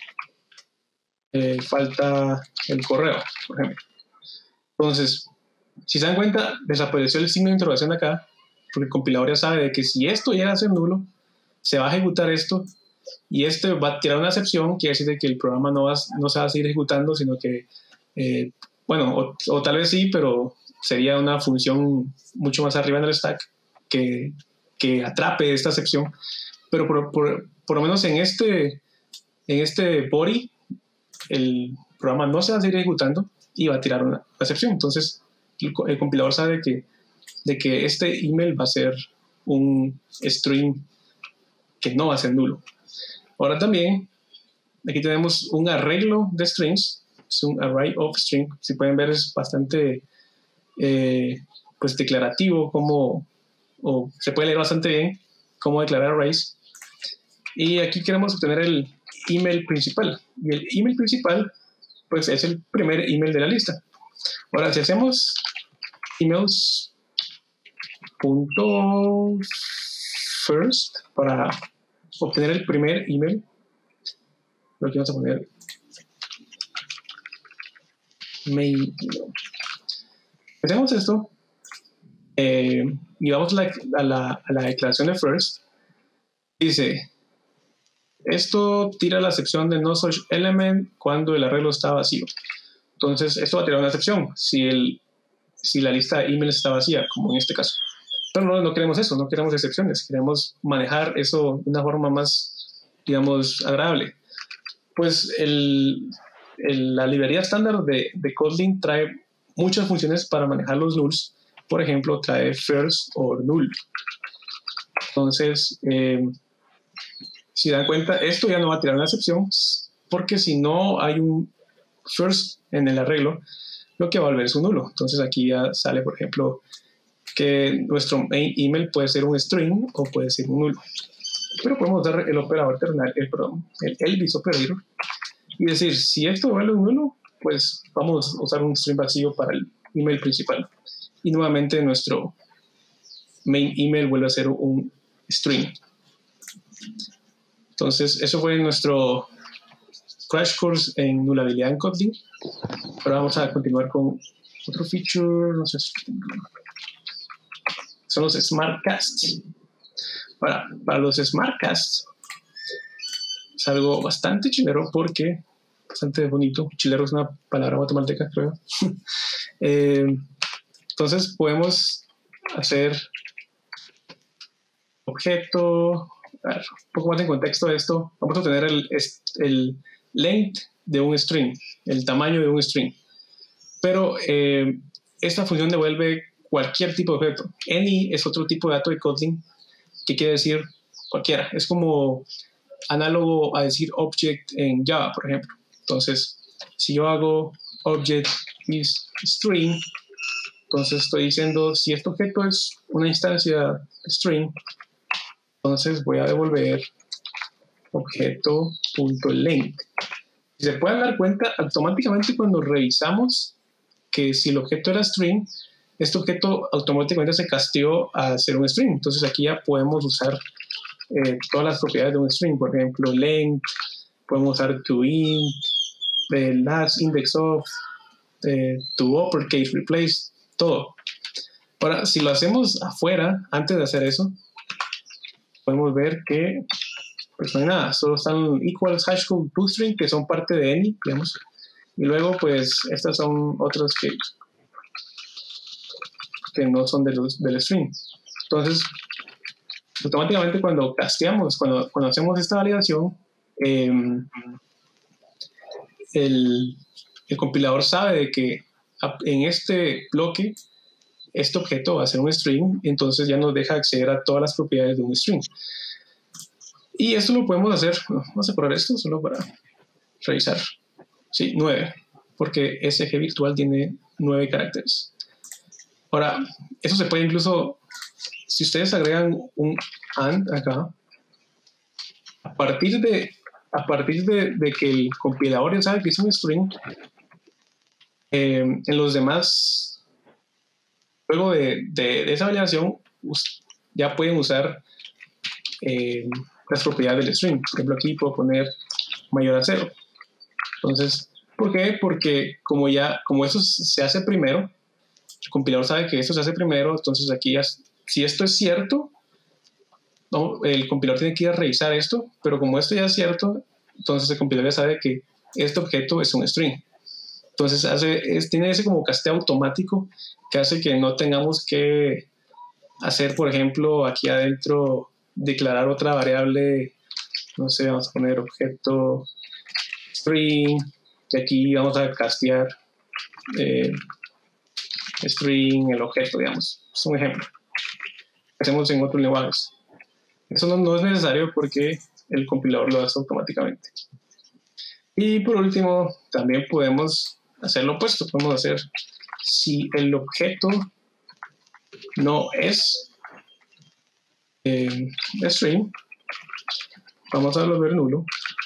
eh, falta el correo, por ejemplo. Entonces, si se dan cuenta, desapareció el signo de interrogación acá, porque el compilador ya sabe de que si esto llega a ser nulo, se va a ejecutar esto, y este va a tirar una excepción, quiere decir de que el programa no, va, no se va a seguir ejecutando, sino que, eh, bueno, o, o tal vez sí, pero sería una función mucho más arriba en el stack que, que atrape esta excepción. Pero por, por, por lo menos en este, en este body, el programa no se va a seguir ejecutando y va a tirar una excepción. Entonces, el, el compilador sabe que, de que este email va a ser un string que no va a ser nulo. Ahora también, aquí tenemos un arreglo de strings, es un array of string. Si pueden ver, es bastante eh, pues declarativo, como, o se puede leer bastante bien cómo declarar arrays. Y aquí queremos obtener el email principal. Y el email principal, pues es el primer email de la lista. Ahora, si hacemos emails punto first para obtener el primer email, lo que vamos a poner main. Hacemos esto eh, y vamos a la, a, la, a la declaración de first. Dice, esto tira la sección de no such element cuando el arreglo está vacío. Entonces, esto va a tirar una excepción si, el, si la lista de emails está vacía, como en este caso. Pero no, no queremos eso, no queremos excepciones. Queremos manejar eso de una forma más, digamos, agradable. Pues el, el, la librería estándar de, de Kotlin trae muchas funciones para manejar los nulls. Por ejemplo, trae first o null. Entonces, eh, si dan cuenta, esto ya no va a tirar una excepción, porque si no hay un first en el arreglo, lo que va a volver es un nulo. Entonces aquí ya sale, por ejemplo, que nuestro main email puede ser un string o puede ser un nulo. Pero podemos usar el operador ternario, el, perdón, el Elvis operator, y decir, si esto vuelve un nulo, pues vamos a usar un string vacío para el email principal. Y nuevamente nuestro main email vuelve a ser un string. Entonces, eso fue nuestro crash course en nulabilidad en Kotlin. Ahora vamos a continuar con otro feature, no sé, son los Smartcasts. Para, para los Smartcasts es algo bastante chilero porque, bastante bonito, chilero es una palabra guatemalteca, creo. eh, entonces podemos hacer objeto. A ver, un poco más en contexto de esto, vamos a tener el, el length de un string, el tamaño de un string. Pero eh, esta función devuelve cualquier tipo de objeto. Any es otro tipo de dato de Kotlin que quiere decir cualquiera. Es como análogo a decir object en Java, por ejemplo. Entonces, si yo hago object is string, entonces estoy diciendo si este objeto es una instancia string, entonces voy a devolver objeto.length. Si se pueden dar cuenta, automáticamente cuando revisamos que si el objeto era string, este objeto automáticamente se casteó a ser un string. Entonces aquí ya podemos usar eh, todas las propiedades de un string. Por ejemplo, length, podemos usar toInt, eh, last index of, eh, toUpperCase replace, todo. Ahora, si lo hacemos afuera, antes de hacer eso, podemos ver que pues no hay nada, solo están equals hashcode toString, que son parte de any, digamos. Y luego, pues, estas son otras que, que no son de los, del string. Entonces, automáticamente cuando casteamos, cuando, cuando hacemos esta validación, eh, el, el compilador sabe de que en este bloque, este objeto va a ser un string, entonces ya nos deja acceder a todas las propiedades de un string. Y esto lo podemos hacer, vamos a probar esto solo para revisar. Sí, nueve, porque S G virtual tiene nueve caracteres. Ahora, eso se puede incluso, si ustedes agregan un AND acá, a partir de, a partir de, de que el compilador ya sabe que es un string, eh, en los demás, luego de, de, de esa validación, ya pueden usar eh, las propiedades del string. Por ejemplo, aquí puedo poner mayor a cero. Entonces, ¿por qué? Porque como ya, como eso se hace primero, el compilador sabe que esto se hace primero, entonces aquí, ya, si esto es cierto, no, el compilador tiene que ir a revisar esto, pero como esto ya es cierto, entonces el compilador ya sabe que este objeto es un string. Entonces hace, es, tiene ese como casteo automático que hace que no tengamos que hacer, por ejemplo, aquí adentro, declarar otra variable, no sé, vamos a poner objeto string, y aquí vamos a castear eh, string, el objeto, digamos. Es un ejemplo. Hacemos en otros lenguajes. Eso no, no es necesario porque el compilador lo hace automáticamente. Y por último, también podemos hacer lo opuesto. Podemos hacer si el objeto no es eh, string, vamos a volver nulo.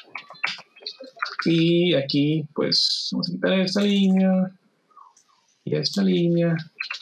Y aquí, pues, vamos a quitar esta línea y esta línea.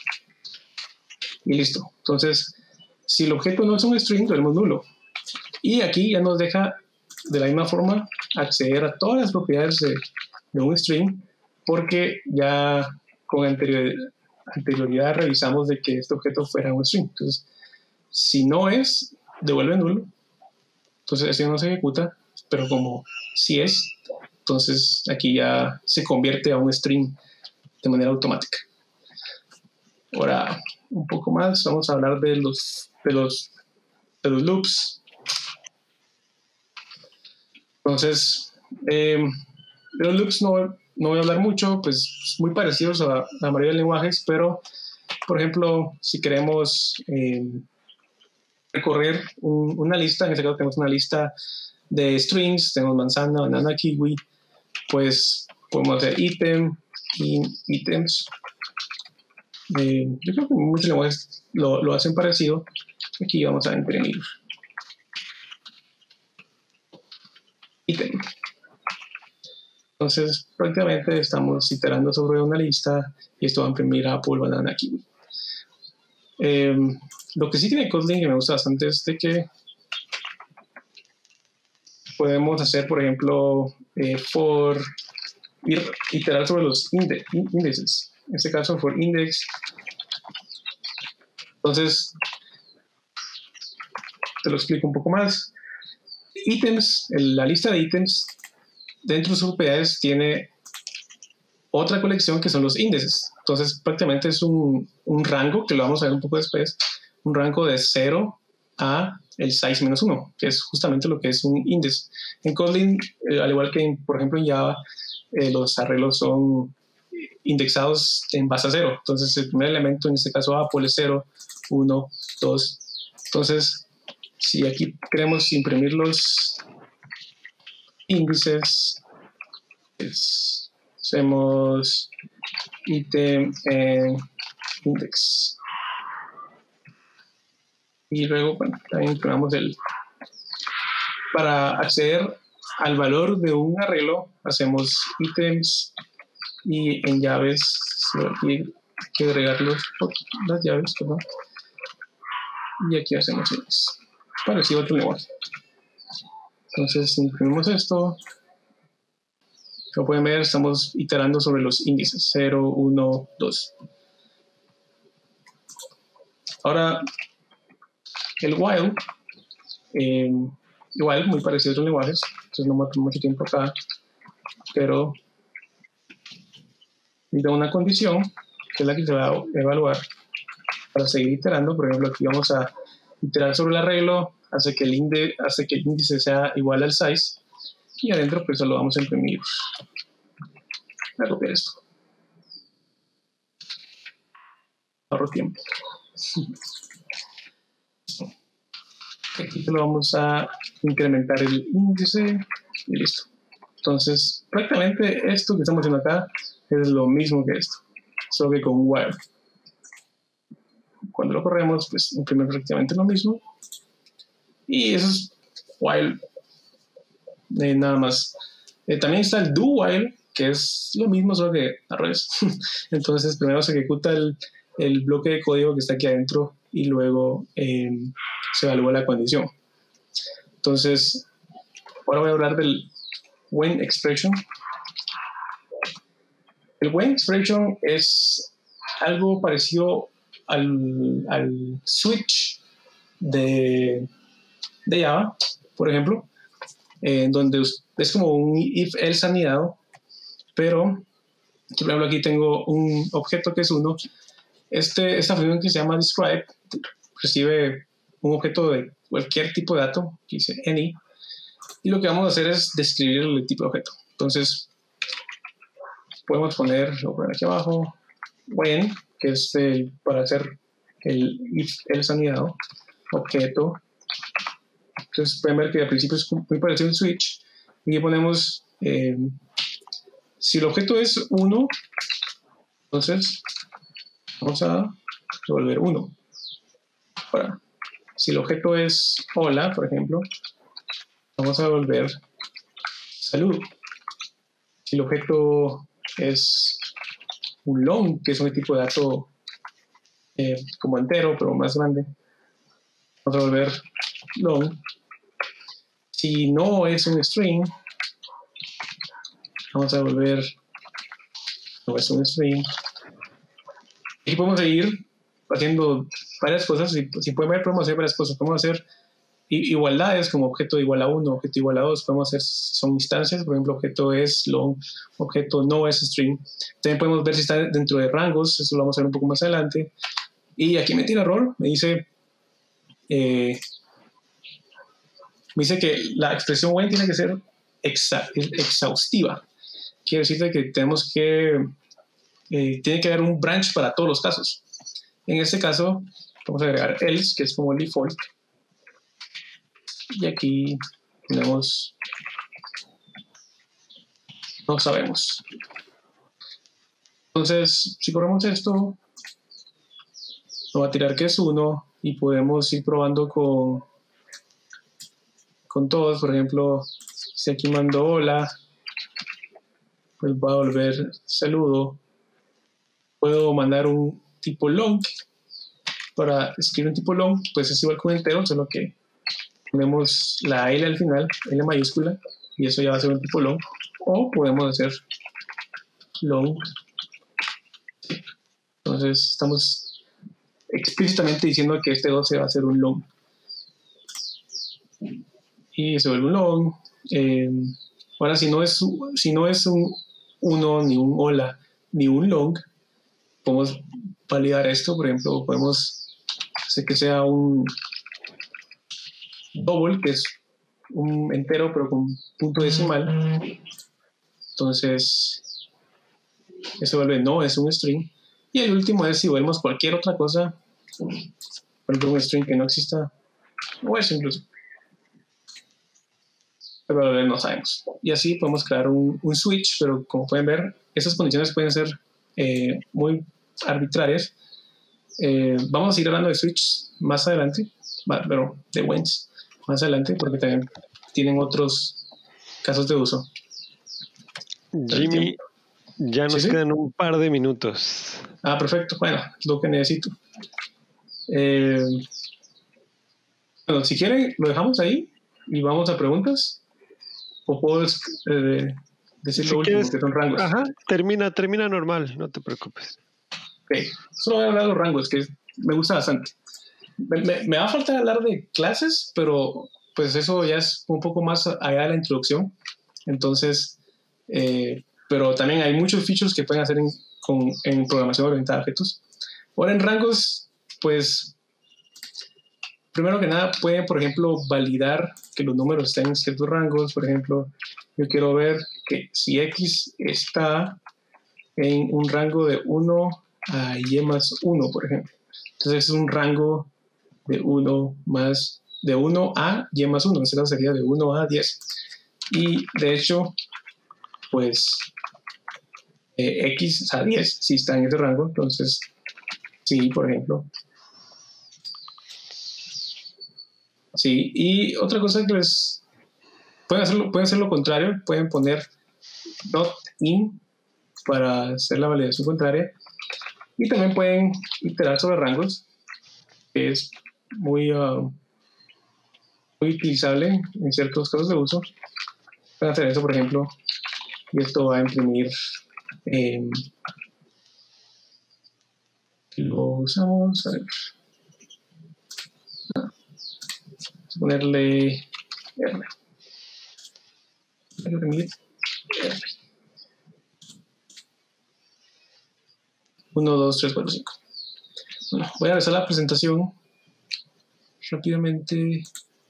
Y listo. Entonces, si el objeto no es un string, lo tenemos nulo. Y aquí ya nos deja, de la misma forma, acceder a todas las propiedades de, de un string, porque ya con anterior, anterioridad revisamos de que este objeto fuera un string. Entonces, si no es, devuelve nulo. Entonces, este no se ejecuta, pero como si es, entonces aquí ya se convierte a un string de manera automática. Ahora, un poco más, vamos a hablar de los, de los, de los loops. Entonces, eh, de los loops no, no voy a hablar mucho, pues muy parecidos a la mayoría de lenguajes, pero, por ejemplo, si queremos eh, recorrer un, una lista, en este caso tenemos una lista de strings, tenemos manzana, banana, kiwi, pues podemos hacer item, in, items. Eh, yo creo que muchos lenguajes lo, lo hacen parecido. Aquí vamos a imprimir item. Entonces, prácticamente estamos iterando sobre una lista y esto va a imprimir Apple, banana, kiwi. Eh, lo que sí tiene Kotlin que me gusta bastante es de que podemos hacer, por ejemplo, eh, for ir, iterar sobre los inde, índices. En este caso, for index. Entonces, te lo explico un poco más. Ítems, la lista de ítems dentro de sus propiedades tiene otra colección que son los índices. Entonces, prácticamente es un, un rango, que lo vamos a ver un poco después, un rango de cero a el size menos uno, que es justamente lo que es un índice. En Kotlin, eh, al igual que, en, por ejemplo, en Java, eh, los arreglos son indexados en base a cero. Entonces, el primer elemento, en este caso Apple, es cero, uno, dos. Entonces, si aquí queremos imprimir los, índices, pues, hacemos item en index. Y luego, bueno, también ponemos el... Para acceder al valor de un arreglo, hacemos ítems y en llaves, aquí hay que agregar los, las llaves, perdón. Y aquí hacemos index, parecido a otro lenguaje. Entonces, imprimimos esto. Como pueden ver, estamos iterando sobre los índices cero, uno, dos. Ahora, el while, eh, igual, muy parecido a otros lenguajes, entonces no me tomo mucho tiempo acá, pero da una condición que es la que se va a evaluar para seguir iterando. Por ejemplo, aquí vamos a iterar sobre el arreglo, hace que el, índice, hace que el índice sea igual al size, y adentro pues solo vamos a imprimir. Voy a copiar esto. Ahorro tiempo. Aquí lo vamos a incrementar el índice y listo. Entonces, prácticamente esto que estamos haciendo acá es lo mismo que esto, solo que con while. Cuando lo corremos, pues imprime prácticamente lo mismo. Y eso es while, eh, nada más. Eh, también está el do while, que es lo mismo, solo que al revés. Entonces, primero se ejecuta el, el bloque de código que está aquí adentro y luego eh, se evalúa la condición. Entonces, ahora voy a hablar del when expression. El when expression es algo parecido al, al switch de, de Java, por ejemplo, en eh, donde es como un if else anidado, pero por ejemplo aquí tengo un objeto que es uno. Este, esta función que se llama describe recibe un objeto de cualquier tipo de dato, que dice any, y lo que vamos a hacer es describir el tipo de objeto. Entonces podemos poner, lo poner aquí abajo, when, que es el, para hacer el if else anidado, objeto. Entonces pueden ver que al principio es muy parecido a un switch, y ponemos eh, si el objeto es uno, entonces vamos a devolver uno. Ahora, si el objeto es hola, por ejemplo, vamos a devolver salud. Si el objeto es un long, que es un tipo de dato eh, como entero, pero más grande, vamos a devolver long. Si no es un string, vamos a devolver no es un string. Y podemos seguir haciendo varias cosas. Si, si pueden ver, podemos hacer varias cosas. Podemos hacer igualdades como objeto igual a uno, objeto igual a dos. Podemos hacer, son instancias, por ejemplo, objeto es long, objeto no es string. También podemos ver si está dentro de rangos, eso lo vamos a ver un poco más adelante. Y aquí me tira error, me dice, eh, me dice que la expresión when tiene que ser exa, exhaustiva. Quiere decir que tenemos que, eh, tiene que haber un branch para todos los casos. En este caso, vamos a agregar else, que es como el default. Y aquí tenemos, no sabemos. Entonces, si corremos esto, nos va a tirar que es uno y podemos ir probando con, con todos. Por ejemplo, si aquí mando hola, pues va a volver saludo. Puedo mandar un tipo long. Para escribir un tipo long, pues es igual que un entero, solo que ponemos la L al final, L mayúscula, y eso ya va a ser un tipo long. O podemos hacer long. Entonces estamos explícitamente diciendo que este doce va a ser un long. Y se vuelve un long. Eh, ahora, si no es, si no es un uno, ni un hola, ni un long, podemos validar esto. Por ejemplo, podemos hacer que sea un double, que es un entero pero con punto decimal. Entonces eso vuelve no, es un string. Y el último es si volvemos cualquier otra cosa, por ejemplo un string que no exista, o eso incluso. pero no sabemos. Y así podemos crear un, un switch, pero como pueden ver, esas condiciones pueden ser eh, muy arbitrarias. Eh, vamos a ir hablando de switch más adelante, pero de wins más adelante, porque también tienen otros casos de uso. Jimmy, ya nos ¿Sí, sí? quedan un par de minutos. Ah, perfecto. Bueno, es lo que necesito. Eh, bueno, si quieren, lo dejamos ahí y vamos a preguntas. O puedo eh, decir si lo último, quieres, que son rangos. Ajá, termina, termina normal, no te preocupes. Ok, solo voy a hablar de los rangos, que me gusta bastante. Me, me, me va a faltar hablar de clases, pero pues eso ya es un poco más allá de la introducción. Entonces, eh, pero también hay muchos features que pueden hacer en, con, en programación orientada a objetos. Ahora en rangos, pues, primero que nada pueden, por ejemplo, validar que los números estén en ciertos rangos. Por ejemplo, yo quiero ver que si X está en un rango de uno a Y más uno, por ejemplo. Entonces es un rango de uno más, de uno a Y más uno, en este caso sería de uno a diez. Y de hecho, pues eh, X a diez, si está en ese rango, entonces sí, por ejemplo. Sí, y otra cosa que les pueden hacerlo, pueden hacer lo contrario, pueden poner not in para hacer la validación contraria, y también pueden iterar sobre rangos, que es muy, uh, muy utilizable en ciertos casos de uso. Pueden hacer eso, por ejemplo, y esto va a imprimir eh, lo usamos, a ver, vamos a ponerle R, imprimir R, uno, dos, tres, cuatro, cinco. Bueno, voy a regresar a la presentación rápidamente.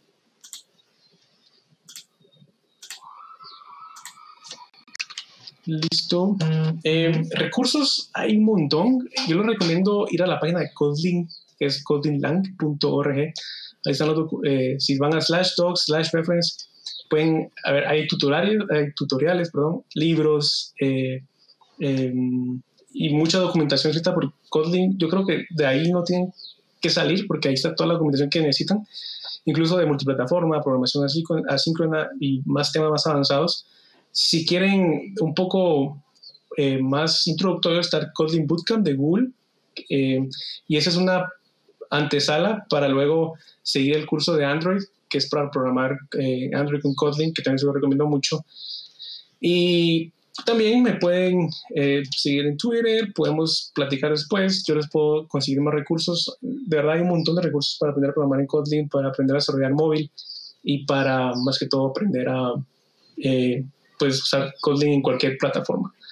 Listo. Eh, recursos hay un montón. Yo les recomiendo ir a la página de Kotlin, que es kotlin-lang punto org. Ahí están los eh, si van a slash docs, slash reference, pueden, a ver, hay tutoriales, hay tutoriales, perdón, libros eh, eh, y mucha documentación escrita por Kotlin. Yo creo que de ahí no tienen que salir, porque ahí está toda la documentación que necesitan, incluso de multiplataforma, programación asíncrona y más temas más avanzados. Si quieren un poco eh, más introductorio, está Kotlin Bootcamp de Google, eh, y esa es una antesala para luego seguir el curso de Android, que es para programar eh, Android con Kotlin, que también se lo recomiendo mucho. Y también me pueden eh, seguir en Twitter, podemos platicar después, yo les puedo conseguir más recursos. De verdad hay un montón de recursos para aprender a programar en Kotlin, para aprender a desarrollar móvil y para, más que todo, aprender a... Eh, puedes usar Kotlin en cualquier plataforma.